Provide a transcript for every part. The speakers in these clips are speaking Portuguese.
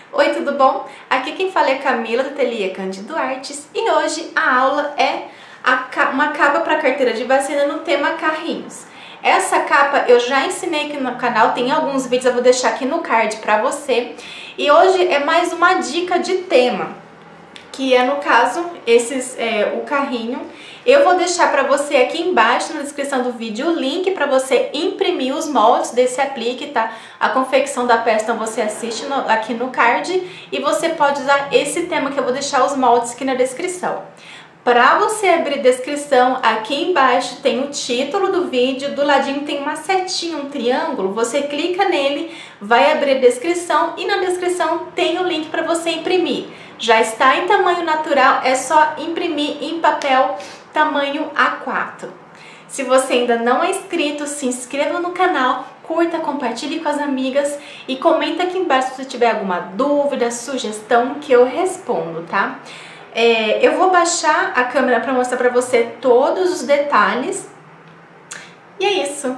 Oi, tudo bom? Aqui quem fala é a Camila do Ateliê Cândido Artes e hoje a aula é uma capa para carteira de vacina no tema carrinhos. Essa capa eu já ensinei aqui no canal, tem alguns vídeos, eu vou deixar aqui no card para você. E hoje é mais uma dica de tema, que é no caso o carrinho. Eu vou deixar para você aqui embaixo na descrição do vídeo o link para você imprimir os moldes desse aplique, tá? A confecção da peça então você assiste aqui no card e você pode usar esse tema que eu vou deixar os moldes aqui na descrição. Para você abrir a descrição, aqui embaixo tem o título do vídeo, do ladinho tem uma setinha, um triângulo, você clica nele, vai abrir a descrição e na descrição tem o link para você imprimir. Já está em tamanho natural, é só imprimir em papel tamanho A4. Se você ainda não é inscrito, se inscreva no canal, curta, compartilhe com as amigas e comenta aqui embaixo se você tiver alguma dúvida, sugestão que eu respondo, tá? Eu vou baixar a câmera para mostrar para você todos os detalhes. E é isso.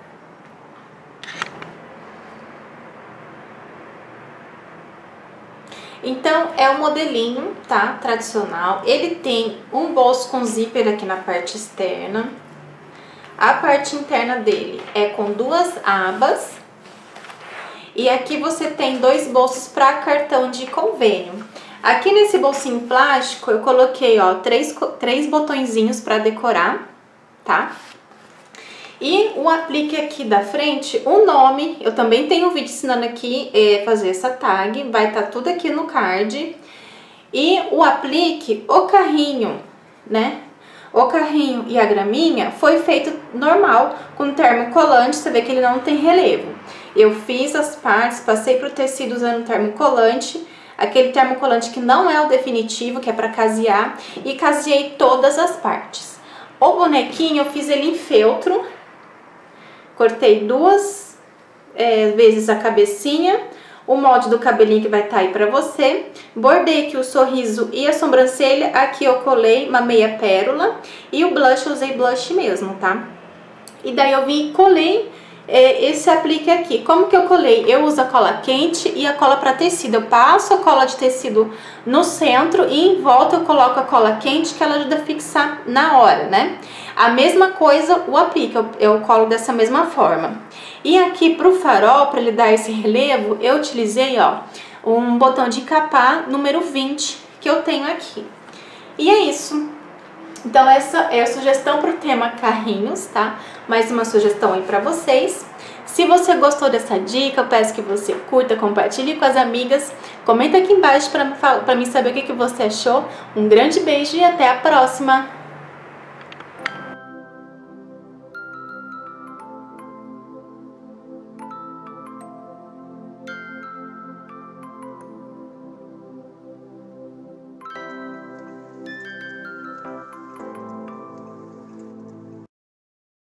Então, é o modelinho, tá? Tradicional. Ele tem um bolso com zíper aqui na parte externa. A parte interna dele é com duas abas. E aqui você tem dois bolsos para cartão de convênio. Aqui nesse bolsinho plástico eu coloquei, ó, três botõezinhos para decorar, tá? E o aplique aqui da frente, o nome, eu também tenho um vídeo ensinando aqui fazer essa tag, vai estar tudo aqui no card. E o aplique, o carrinho, né? O carrinho e a graminha foi feito normal, com termocolante, você vê que ele não tem relevo. Eu fiz as partes, passei pro tecido usando termocolante, aquele termocolante que não é o definitivo, que é para casear, e caseei todas as partes. O bonequinho eu fiz ele em feltro, cortei duas vezes a cabecinha, o molde do cabelinho que vai estar aí pra você. Bordei aqui o sorriso e a sobrancelha, aqui eu colei uma meia pérola e o blush eu usei blush mesmo, tá? E daí eu vim e colei esse aplique aqui. Como que eu colei? Eu uso a cola quente e a cola para tecido. Eu passo a cola de tecido no centro e em volta eu coloco a cola quente, que ela ajuda a fixar na hora, né? A mesma coisa o aplique, eu colo dessa mesma forma. E aqui pro farol, para ele dar esse relevo, eu utilizei, ó, um botão de encapar número 20 que eu tenho aqui. E é isso. Então essa é a sugestão pro tema carrinhos, tá? Mais uma sugestão aí pra vocês. Se você gostou dessa dica, eu peço que você curta, compartilhe com as amigas. Comenta aqui embaixo pra mim saber o que você achou. Um grande beijo e até a próxima!